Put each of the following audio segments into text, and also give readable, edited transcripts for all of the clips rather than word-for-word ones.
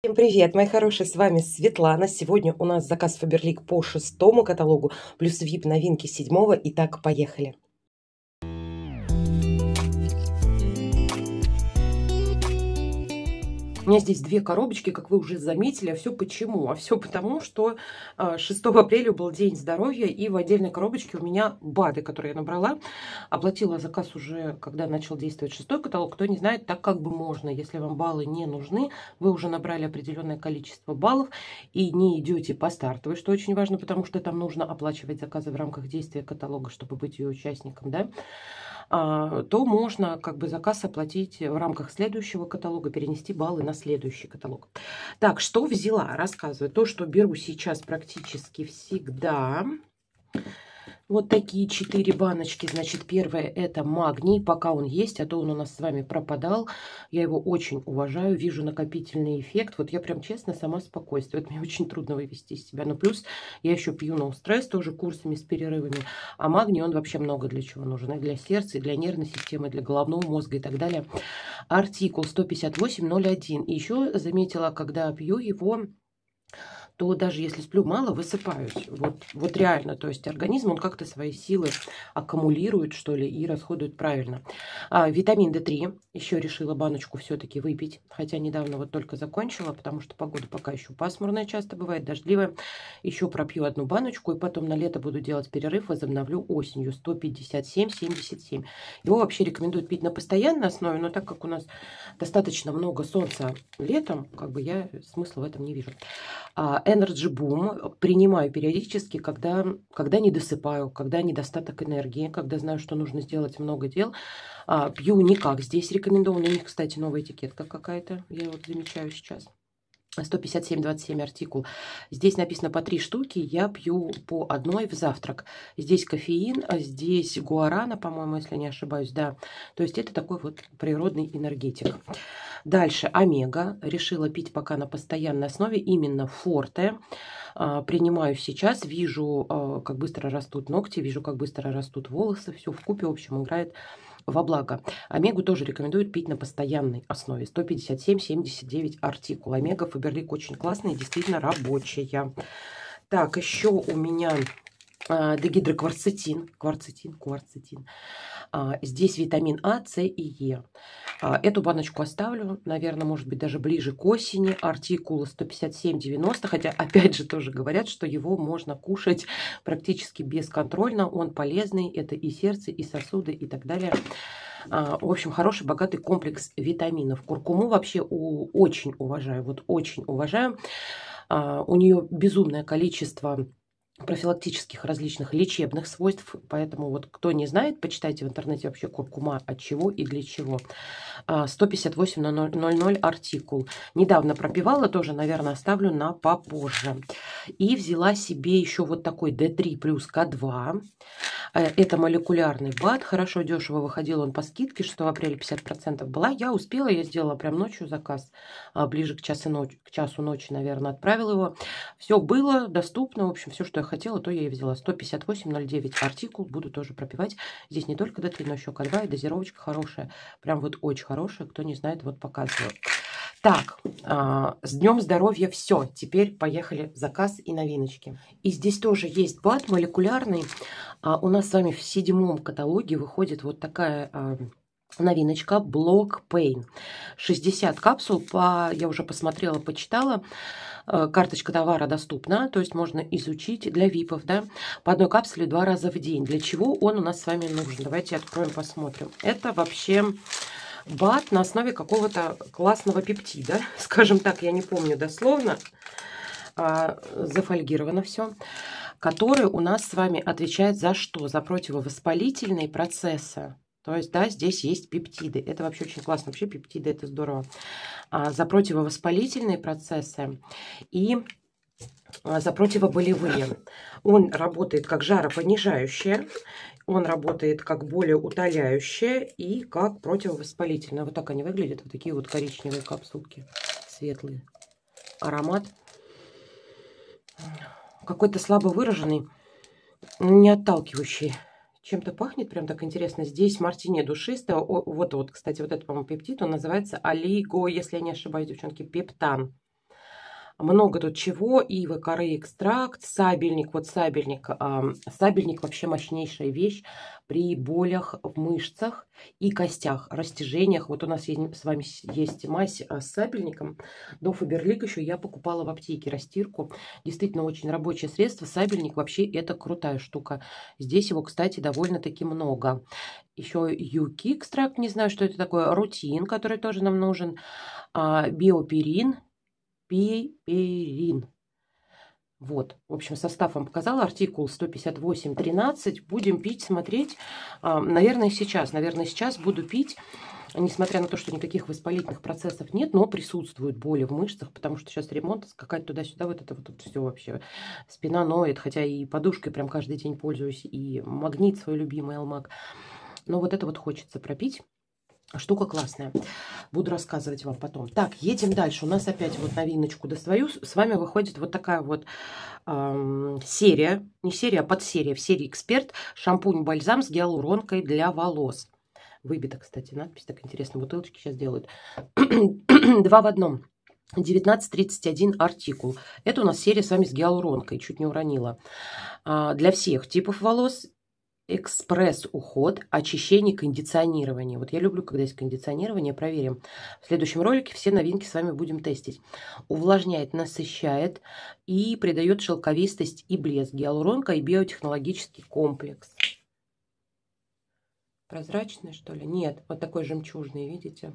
Всем привет, мои хорошие, с вами Светлана. Сегодня у нас заказ Faberlic по 6-му каталогу, плюс VIP новинки 7-го. Итак, поехали. У меня здесь две коробочки, как вы уже заметили. А все почему? А все потому, что 6 апреля был День здоровья, и в отдельной коробочке у меня БАДы, которые я набрала. Оплатила заказ уже, когда начал действовать 6-й каталог. Кто не знает, так как бы можно. Если вам баллы не нужны, вы уже набрали определенное количество баллов и не идете по стартовой, что очень важно, потому что там нужно оплачивать заказы в рамках действия каталога, чтобы быть ее участником, да? То можно как бы заказ оплатить в рамках следующего каталога, перенести баллы на следующий каталог. Так, что взяла? Рассказываю. То, что беру сейчас практически всегда. Вот такие 4 баночки. Значит, первое это магний, пока он есть, а то он у нас с вами пропадал. Я его очень уважаю, вижу накопительный эффект. Вот я прям честно сама спокойствие. Вот мне очень трудно вывести из себя. Но плюс я еще пью No Stress, тоже курсами с перерывами. А магний он вообще много для чего нужен. И для сердца, и для нервной системы, и для головного мозга и так далее. Артикул 158.01. И еще заметила, когда пью его, то даже если сплю мало, высыпаюсь. Вот реально. То есть организм, он как-то свои силы аккумулирует, что ли, и расходует правильно. Витамин D3. Еще решила баночку все-таки выпить. Хотя недавно вот только закончила, потому что погода пока еще пасмурная часто бывает, дождливая. Еще пропью одну баночку, и потом на лето буду делать перерыв, возобновлю осенью. 157,77. Его вообще рекомендуют пить на постоянной основе, но так как у нас достаточно много солнца летом, как бы я смысла в этом не вижу. Energy Boom принимаю периодически, когда не досыпаю, когда недостаток энергии, когда знаю, что нужно сделать много дел. Пью никак. Здесь рекомендовано. У них, кстати, новая этикетка какая-то. Я вот замечаю сейчас. 157,27 артикул. Здесь написано по 3 штуки. Я пью по одной в завтрак. Здесь кофеин, а здесь гуарана, по-моему, если не ошибаюсь. Да. То есть это такой вот природный энергетик. Дальше омега. Решила пить пока на постоянной основе. Именно форте. Принимаю сейчас. Вижу, как быстро растут ногти. Вижу, как быстро растут волосы. Все вкупе, в общем, играет во благо. Омегу тоже рекомендуют пить на постоянной основе. 157,79 артикул. Омега Faberlic очень классная, действительно рабочая. Так, еще у меня дегидрокварцетин. Кварцетин. Здесь витамин А, С и Е. Эту баночку оставлю, наверное, может быть, даже ближе к осени. Артикул 157,90. Хотя, опять же, тоже говорят, что его можно кушать практически бесконтрольно. Он полезный. Это и сердце, и сосуды, и так далее. В общем, хороший, богатый комплекс витаминов. Куркуму вообще очень уважаю. Вот очень уважаю. У нее безумное количество профилактических различных лечебных свойств, поэтому вот кто не знает, почитайте в интернете вообще куркума от чего и для чего. 158,00 артикул. Недавно пропивала, тоже, наверное, оставлю на попозже. И взяла себе еще вот такой D3 плюс К2. Это молекулярный БАД, хорошо дешево выходил он по скидке, 6 апреля 50% была. Я успела, я сделала прям ночью заказ, ближе к часу ночи, наверное, отправила его. Все было доступно, в общем, все, что я хотела, то я и взяла. 158,09 артикул, буду тоже пропивать. Здесь не только D3, но еще К2, и дозировочка хорошая, прям вот очень хорошая, кто не знает, вот показываю. Так, с Днем здоровья все. Теперь поехали в заказ и новиночки. И здесь тоже есть БАД молекулярный. У нас с вами в 7-м каталоге выходит вот такая новиночка Block Pain. 60 капсул. Я уже посмотрела, почитала. Карточка товара доступна, то есть можно изучить для ВИПов, да, по одной капсуле 2 раза в день. Для чего он у нас с вами нужен? Давайте откроем, посмотрим. Это вообще БАД на основе какого-то классного пептида, скажем так, я не помню дословно, зафольгировано все, который у нас с вами отвечает за что? За противовоспалительные процессы. То есть, да, здесь есть пептиды. Это вообще очень классно. Вообще пептиды это здорово. За противовоспалительные процессы и за противоболевые. Он работает как жаропонижающее. Он работает как болеутоляющее и как противовоспалительное. Вот так они выглядят. Вот такие вот коричневые капсулки. Светлые. Аромат какой-то слабо выраженный, не отталкивающий. Чем-то пахнет прям так интересно. Здесь мартине душистая. Вот, кстати, вот этот, по-моему, пептид. Он называется олиго, если я не ошибаюсь, девчонки, пептан. Много тут чего. Ива, коры, экстракт, сабельник. Вот сабельник. Сабельник вообще мощнейшая вещь при болях в мышцах и костях, растяжениях. Вот у нас с вами есть мазь с сабельником. До Фаберлик еще я покупала в аптеке растирку. Действительно очень рабочее средство. Сабельник вообще это крутая штука. Здесь его, кстати, довольно-таки много. Еще юки экстракт, не знаю, что это такое. Рутин, который тоже нам нужен. Биоперин. Пиперин. Вот, в общем, состав вам показала. Артикул 158.13. Будем пить, смотреть. Наверное, сейчас буду пить. Несмотря на то, что никаких воспалительных процессов нет, но присутствуют боли в мышцах, потому что сейчас ремонт, скакать туда-сюда, вот это вот все вообще. Спина ноет, хотя и подушкой прям каждый день пользуюсь, и магнит свой любимый Алмаг. Но вот это вот хочется пропить. Штука классная. Буду рассказывать вам потом. Так, едем дальше. У нас опять вот новиночку достаю. С вами выходит вот такая вот серия. Не серия, а подсерия. В серии «Эксперт». Шампунь-бальзам с гиалуронкой для волос. Выбита, кстати, надпись. Так интересно. Бутылочки сейчас делают. 2 в одном. 19.31 артикул. Это у нас серия с вами с гиалуронкой. Чуть не уронила. Для всех типов волос. Экспресс-уход, очищение, кондиционирование. Вот я люблю, когда есть кондиционирование. Проверим. В следующем ролике все новинки с вами будем тестить. Увлажняет, насыщает и придает шелковистость и блеск. Гиалуронка и биотехнологический комплекс. Прозрачный, что ли? Нет, вот такой жемчужный, видите?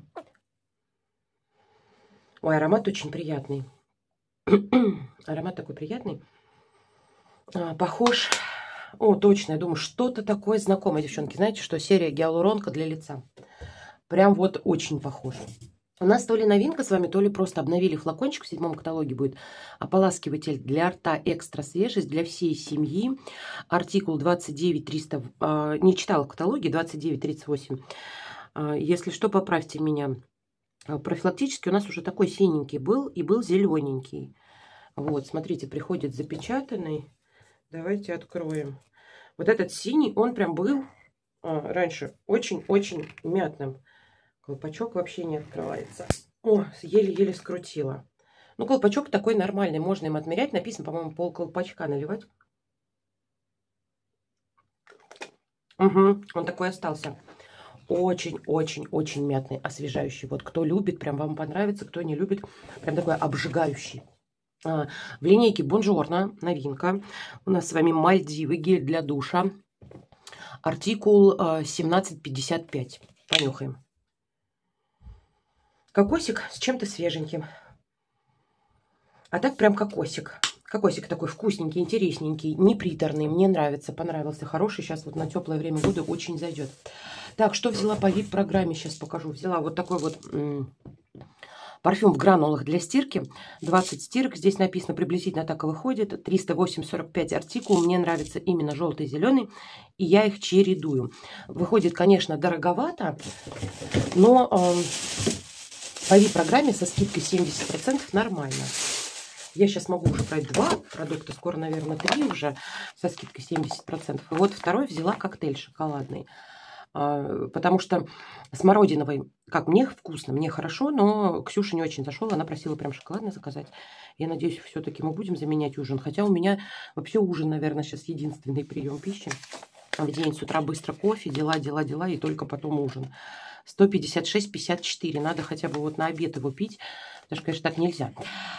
Ой, аромат очень приятный. Аромат такой приятный. Похож... О, точно, я думаю, что-то такое знакомое, девчонки. Знаете, что серия гиалуронка для лица. Прям вот очень похоже. У нас то ли новинка с вами, то ли просто обновили флакончик. В 7-м каталоге будет ополаскиватель для рта экстра свежесть для всей семьи. Артикул 29.300. Не читала в каталоге, 29.38. Если что, поправьте меня. Профилактически у нас уже такой синенький был и был зелененький. Вот, смотрите, приходит запечатанный. Давайте откроем. Вот этот синий, он прям был раньше очень-очень мятным. Колпачок вообще не открывается. О, еле-еле скрутила. Ну, колпачок такой нормальный, можно им отмерять. Написано, по-моему, пол колпачка наливать. Угу, он такой остался. Очень-очень-очень мятный, освежающий. Вот кто любит, прям вам понравится. Кто не любит, прям такой обжигающий. В линейке Бонжорно, новинка. У нас с вами Мальдивы, гель для душа. Артикул 17.55. Понюхаем. Кокосик с чем-то свеженьким. А так прям кокосик. Кокосик такой вкусненький, интересненький, неприторный. Мне нравится, понравился. Хороший. Сейчас вот на теплое время года очень зайдет. Так, что взяла по VIP-программе? Сейчас покажу. Взяла вот такой вот... парфюм в гранулах для стирки. 20 стирок. Здесь написано приблизительно так и выходит. 308,45 артикул. Мне нравится именно желтый и зеленый. И я их чередую. Выходит, конечно, дороговато. Но по VIP-программе со скидкой 70% нормально. Я сейчас могу уже брать 2 продукта. Скоро, наверное, 3 уже со скидкой 70%. И вот второй взяла коктейль шоколадный. Потому что смородиновый, как мне вкусно, мне хорошо, но Ксюша не очень зашел, она просила прям шоколадный заказать. Я надеюсь, все-таки мы будем заменять ужин. Хотя у меня вообще ужин, наверное, сейчас единственный прием пищи. В день с утра быстро кофе, дела, и только потом ужин. 156,54. Надо хотя бы вот на обед его пить. Даже, конечно, так нельзя.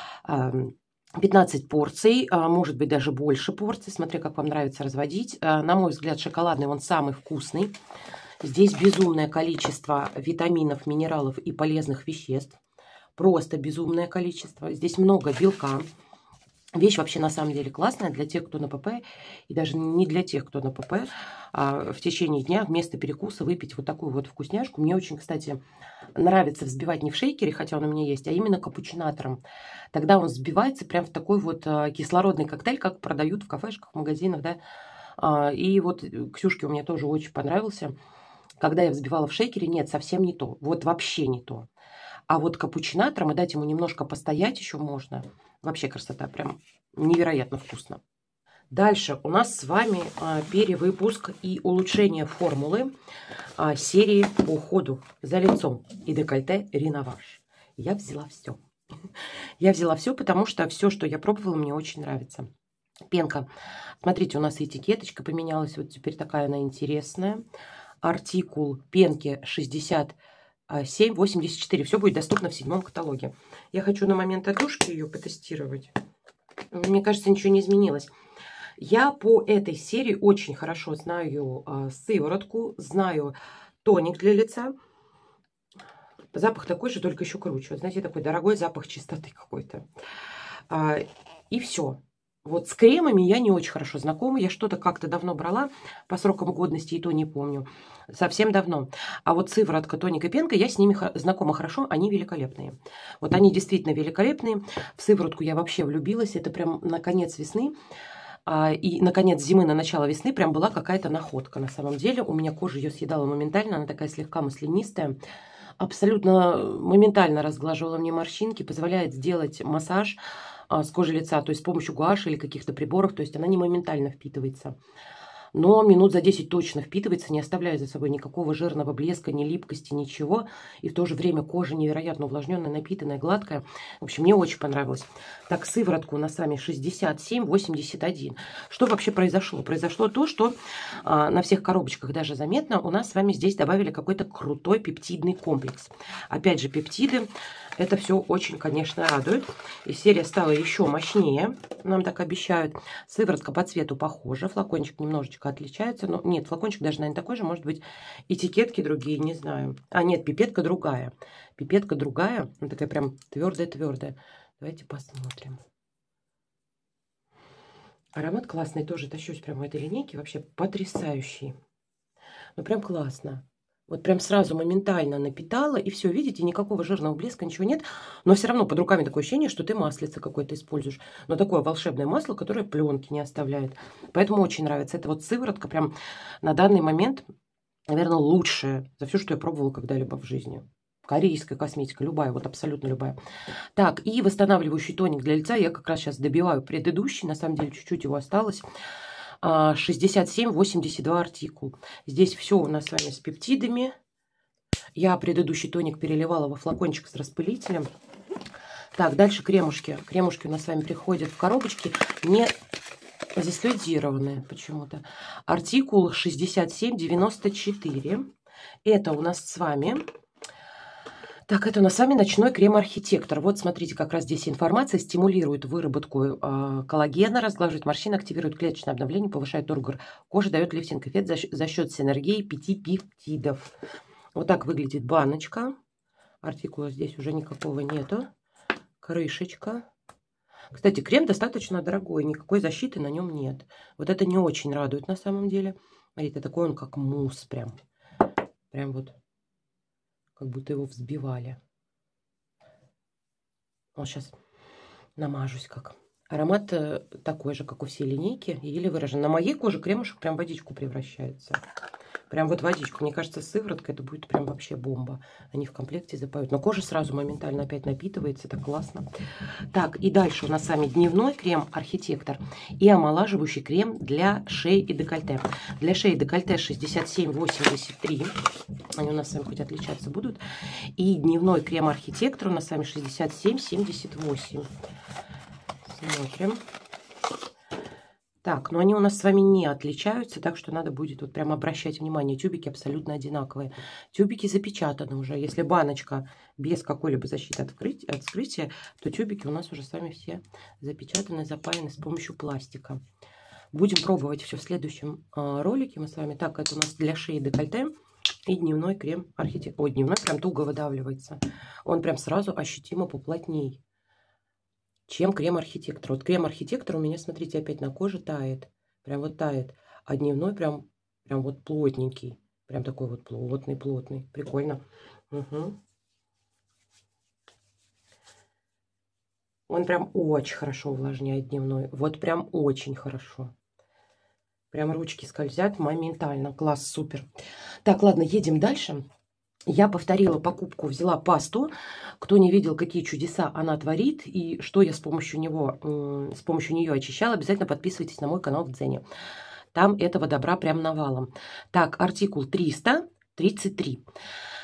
15 порций, может быть, даже больше порций, смотря как вам нравится разводить. На мой взгляд, шоколадный он самый вкусный. Здесь безумное количество витаминов, минералов и полезных веществ. Просто безумное количество. Здесь много белка. Вещь вообще на самом деле классная для тех, кто на ПП. И даже не для тех, кто на ПП. В течение дня вместо перекуса выпить вот такую вот вкусняшку. Мне очень, кстати, нравится взбивать не в шейкере, хотя он у меня есть, а именно капучинатором. Тогда он взбивается прям в такой вот кислородный коктейль, как продают в кафешках, в магазинах, да. И вот Ксюшке у меня тоже очень понравился. Когда я взбивала в шейкере, нет, совсем не то. Вот вообще не то. А вот капучинатором и дать ему немножко постоять еще можно. Вообще красота, прям невероятно вкусно. Дальше у нас с вами перевыпуск и улучшение формулы серии по уходу за лицом и декольте Реноваж. Я взяла все. Я взяла все, потому что все, что я пробовала, мне очень нравится. Пенка. Смотрите, у нас этикеточка поменялась. Вот теперь такая она интересная. Артикул пенки 67,84. Все будет доступно в 7-м каталоге. Я хочу на момент отдушки ее потестировать. Мне кажется, ничего не изменилось. Я по этой серии очень хорошо знаю сыворотку, знаю тоник для лица. Запах такой же, только еще круче. Вот, знаете, такой дорогой запах чистоты какой-то. И все. Вот с кремами я не очень хорошо знакома. Я что-то как-то давно брала, по срокам годности и то не помню. Совсем давно. А вот сыворотка, тоник и пенка, я с ними знакома хорошо. Они великолепные. Вот они действительно великолепные. В сыворотку я вообще влюбилась. Это прям на конец весны. И на конец зимы, на начало весны прям была какая-то находка на самом деле. У меня кожа ее съедала моментально. Она такая слегка маслянистая. Абсолютно моментально разглаживала мне морщинки. Позволяет сделать массаж с кожи лица, то есть с помощью гуаши или каких-то приборов, то есть она не моментально впитывается. Но минут за 10 точно впитывается, не оставляя за собой никакого жирного блеска, ни липкости, ничего. И в то же время кожа невероятно увлажненная, напитанная, гладкая. В общем, мне очень понравилось. Так, сыворотку у нас с вами 67,81. Что вообще произошло? Произошло то, что на всех коробочках даже заметно, у нас с вами здесь добавили какой-то крутой пептидный комплекс. Опять же, пептиды. Это все очень, конечно, радует. И серия стала еще мощнее, нам так обещают. Сыворотка по цвету похожа, флакончик немножечко отличается. Но нет, флакончик даже, наверное, такой же. Может быть, этикетки другие, не знаю. А, нет, пипетка другая. Пипетка другая, она такая прям твердая-твердая. Давайте посмотрим. Аромат классный, тоже тащусь прямо в этой линейке. Вообще потрясающий. Ну, прям классно. Вот прям сразу моментально напитала, и все, видите, никакого жирного блеска, ничего нет. Но все равно под руками такое ощущение, что ты маслице какое-то используешь. Но такое волшебное масло, которое пленки не оставляет. Поэтому очень нравится. Это вот сыворотка прям на данный момент, наверное, лучшая за все, что я пробовала когда-либо в жизни. Корейская косметика, любая, вот абсолютно любая. Так, и восстанавливающий тоник для лица я как раз сейчас добиваю предыдущий. На самом деле чуть-чуть его осталось. 67,82 артикул. Здесь все у нас с вами с пептидами. Я предыдущий тоник переливала во флакончик с распылителем. Так, дальше кремушки. Кремушки у нас с вами приходят в коробочке не заслюдированные почему-то. Артикул 67,94. Это у нас с вами... Так, это у нас с вами ночной крем-архитектор. Вот смотрите, как раз здесь информация. Стимулирует выработку коллагена, разглаживает морщины, активирует клеточное обновление, повышает тургор кожи, дает лифтинг-эффект за счет синергии 5 пептидов. Вот так выглядит баночка. Артикула здесь уже никакого нету. Крышечка. Кстати, крем достаточно дорогой, никакой защиты на нем нет. Вот это не очень радует на самом деле. Смотрите, такой он как мусс прям. Прям вот. Как будто его взбивали. Вот сейчас намажусь как. Аромат такой же, как у всей линейки. Еле выражен. На моей коже кремушек прям в водичку превращается. Прям вот водичку. Мне кажется, сыворотка это будет прям вообще бомба. Они в комплекте запоют. Но кожа сразу моментально опять напитывается. Это классно. Так, и дальше у нас с вами дневной крем-архитектор и омолаживающий крем для шеи и декольте. Для шеи и декольте 67,83. Они у нас с вами хоть отличаться будут. И дневной крем-архитектор у нас с вами 67,78. Смотрим. Так, но они у нас с вами не отличаются, так что надо будет вот прям обращать внимание. Тюбики абсолютно одинаковые. Тюбики запечатаны уже. Если баночка без какой-либо защиты от вскрытия, то тюбики у нас уже с вами все запечатаны, запаяны с помощью пластика. Будем пробовать все в следующем ролике мы с вами. Так, это у нас для шеи декольте и дневной крем архитектор. Ой, дневной прям туго выдавливается. Он прям сразу ощутимо поплотней, чем крем-архитектор. Вот крем-архитектор у меня, смотрите, опять на коже тает. Прям вот тает. А дневной прям вот плотненький. Прям такой вот плотный. Прикольно. Угу. Он прям очень хорошо увлажняет дневной. Вот прям очень хорошо. Прям ручки скользят моментально. Класс, супер. Так, ладно, едем дальше. Я повторила покупку, взяла пасту. Кто не видел, какие чудеса она творит и что я с помощью нее очищала, обязательно подписывайтесь на мой канал в Дзене. Там этого добра прям навалом. Так, артикул 333.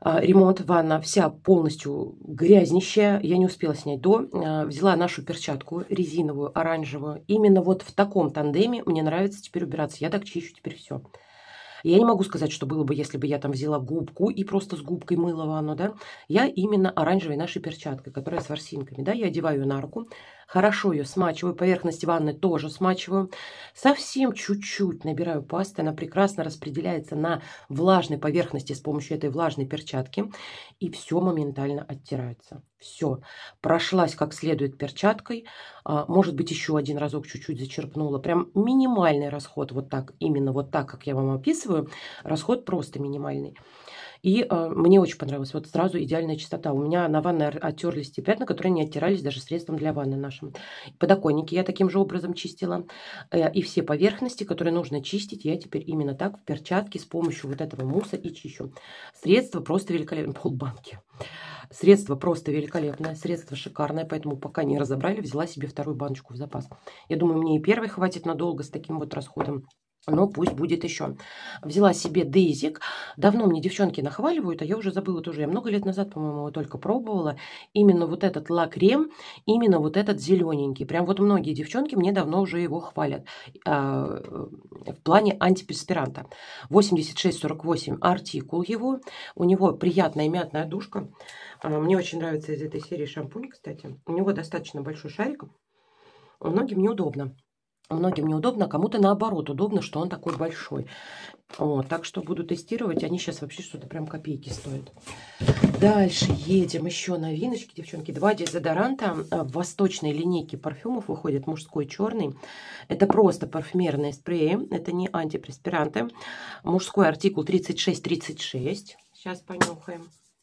Ремонт, ванна вся полностью грязнищая. Я не успела снять до. Взяла нашу перчатку резиновую, оранжевую. Именно вот в таком тандеме мне нравится теперь убираться. Я так чищу теперь все. Я не могу сказать, что было бы, если бы я там взяла губку и просто с губкой мыла ванну, да. Я именно оранжевой нашей перчаткой, которая с ворсинками, да. Я одеваю ее на руку, хорошо ее смачиваю, поверхность ванны тоже смачиваю. Совсем чуть-чуть набираю пасты, она прекрасно распределяется на влажной поверхности с помощью этой влажной перчатки. И все моментально оттирается. Все. Прошлась как следует перчаткой. Может быть, еще один разок чуть-чуть зачерпнула. Прям минимальный расход. Вот так, именно вот так, как я вам описываю. Расход просто минимальный. И мне очень понравилось. Вот сразу идеальная чистота. У меня на ванной оттерлись те пятна, которые не оттирались даже средством для ванны нашим. Подоконники я таким же образом чистила. И все поверхности, которые нужно чистить, я теперь именно так в перчатке с помощью вот этого мусса и чищу. Средство просто великолепное. Полбанки. Средство просто великолепное, средство шикарное, поэтому пока не разобрали, взяла себе вторую баночку в запас. Я думаю, мне и первой хватит надолго с таким вот расходом. Но пусть будет еще. Взяла себе Дейзик. Давно мне девчонки нахваливают, а я уже забыла тоже. Я много лет назад, по-моему, его только пробовала. Именно вот этот лак-крем, именно вот этот зелененький. Прям вот многие девчонки мне давно уже его хвалят. В плане антиперспиранта. 8648 артикул его. У него приятная мятная душка. Мне очень нравится из этой серии шампунь, кстати. У него достаточно большой шарик. Многим неудобно. Многим неудобно, кому-то наоборот удобно, что он такой большой. Вот, так что буду тестировать. Они сейчас вообще что-то прям копейки стоят. Дальше едем. Еще новиночки, девчонки. 2 дезодоранта в восточной линейке парфюмов выходит. Мужской черный. Это просто парфюмерные спреи. Это не антипреспиранты. Мужской артикул 3636. Сейчас понюхаем.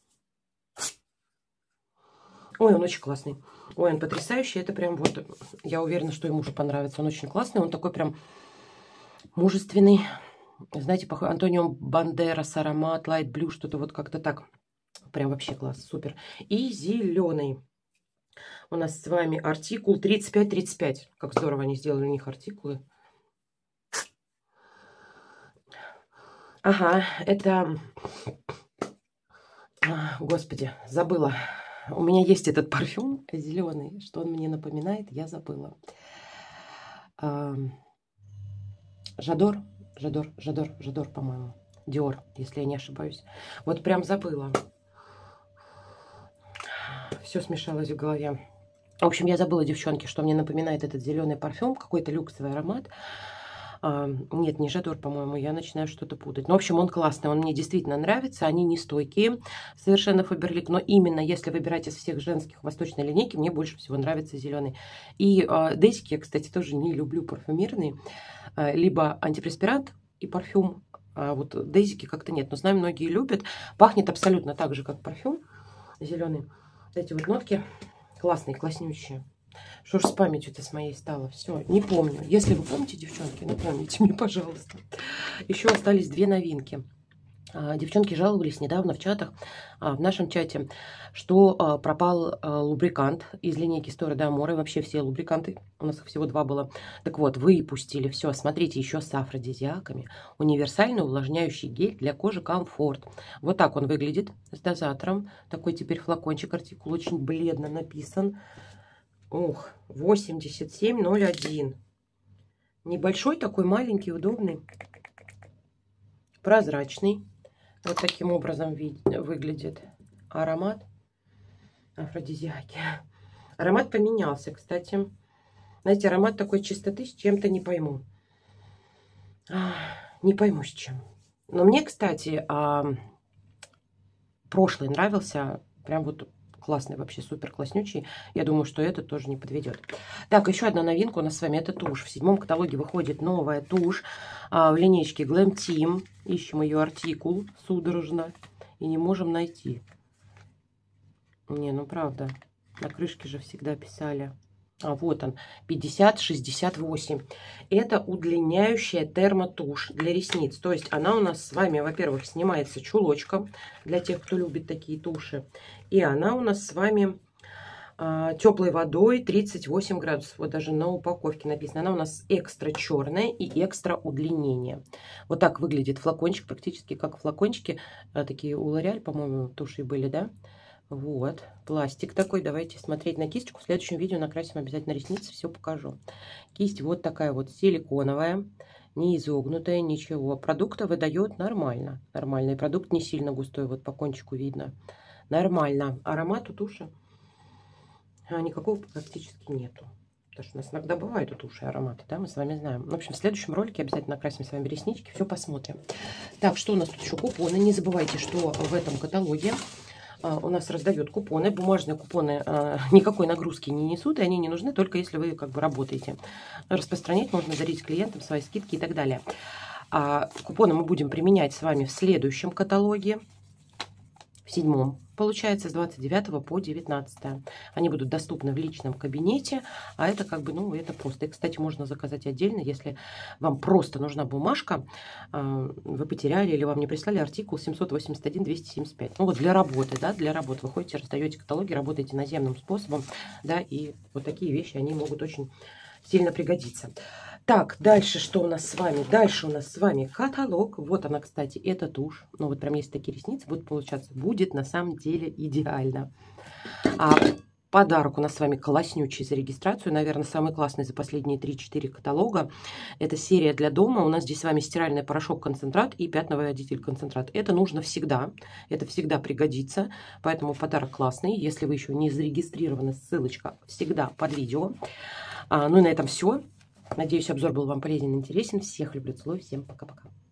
Ой, он очень классный. Ой, он потрясающий. Это прям вот, я уверена, что и мужу понравится. Он очень классный. Он такой прям мужественный. Знаете, похож Антонио Бандерас, аромат, Light Blue, что-то вот как-то так. Прям вообще класс, супер. И зеленый. У нас с вами артикул 3535. Как здорово они сделали у них артикулы. Ага, это... Господи, забыла. У меня есть этот парфюм зеленый. Что он мне напоминает, я забыла. Жадор, по-моему. Диор, если я не ошибаюсь. Вот прям забыла. Все смешалось в голове. В общем, я забыла, девчонки, что мне напоминает этот зеленый парфюм. Какой-то люксовый аромат. Нет, не Жадор, по-моему, я начинаю что-то путать. Ну, в общем, он классный, он мне действительно нравится. Они не стойкие, совершенно Фаберлик. Но именно если выбирать из всех женских восточной линейки, мне больше всего нравится зеленый. И дейзики я, кстати, тоже не люблю парфюмерные. Либо антипреспирант и парфюм. А вот дейзики как-то нет. Но знаю, многие любят. Пахнет абсолютно так же, как парфюм зеленый. Эти вот нотки классные, класснющие. Что ж с памятью-то с моей стало? Все, не помню. Если вы помните, девчонки, напомните мне, пожалуйста. Еще остались 2 новинки. Девчонки жаловались недавно в чатах, в нашем чате, что пропал лубрикант из линейки Стора де Аморе. Вообще все лубриканты, у нас их всего 2 было. Так вот, выпустили все. Смотрите, еще с афродизиаками. Универсальный увлажняющий гель для кожи Комфорт. Вот так он выглядит с дозатором. Такой теперь флакончик, артикул очень бледно написан. Ох, 8701. Небольшой такой, маленький, удобный. Прозрачный. Вот таким образом выглядит аромат. Афродизиаки. Аромат поменялся, кстати. Знаете, аромат такой чистоты с чем-то не пойму. Не пойму с чем. Но мне, кстати, прошлый нравился. Прям вот классный, вообще супер класснючий. Я думаю, что этот тоже не подведет. Так, еще одна новинка у нас с вами. Это тушь. В 7-м каталоге выходит новая тушь в линейке Glam Team. Ищем ее артикул судорожно. И не можем найти. Не, ну правда. На крышке же всегда писали. Вот он, 5068. Это удлиняющая термотушь для ресниц. То есть она у нас с вами, во-первых, снимается чулочком для тех, кто любит такие туши. И она у нас с вами теплой водой 38 градусов. Вот даже на упаковке написано. Она у нас экстра черная и экстра удлинение. Вот так выглядит флакончик, практически как флакончики. Такие у L'Oréal, по-моему, туши были, да? Вот, пластик такой. Давайте смотреть на кисточку. В следующем видео накрасим обязательно ресницы, все покажу. Кисть вот такая вот силиконовая, не изогнутая, ничего. Продукта выдает нормально. Нормальный продукт, не сильно густой, вот по кончику видно. Нормально. Аромат у туши никакого практически нету. Потому что у нас иногда бывают у туши ароматы, да, мы с вами знаем. В общем, в следующем ролике обязательно накрасим с вами реснички, все посмотрим. Так, что у нас тут еще? Купоны. Не забывайте, что в этом каталоге у нас раздают купоны. Бумажные купоны никакой нагрузки не несут, и они не нужны, только если вы как бы работаете. Распространять можно, дарить клиентам свои скидки и так далее. Купоны мы будем применять с вами в следующем каталоге, в 7-м, получается, с 29 по 19. Они будут доступны в личном кабинете, а это как бы, ну, это просто. И, кстати, можно заказать отдельно, если вам просто нужна бумажка, вы потеряли или вам не прислали артикул 781-275. Ну, вот для работы, да, для работы. Вы ходите, раздаете каталоги, работаете наземным способом, да, и вот такие вещи, они могут очень сильно пригодиться. Так, дальше что у нас с вами? Дальше у нас с вами каталог. Вот она, кстати, эта тушь. Ну, вот прям если такие ресницы будут получаться, будет на самом деле идеально. Подарок у нас с вами класснючий за регистрацию. Наверное, самый классный за последние 3-4 каталога. Это серия для дома. У нас здесь с вами стиральный порошок-концентрат и пятновыводитель-концентрат. Это нужно всегда. Это всегда пригодится. Поэтому подарок классный. Если вы еще не зарегистрированы, ссылочка всегда под видео. Ну и на этом все. Надеюсь, обзор был вам полезен и интересен. Всех люблю, целую. Всем пока-пока.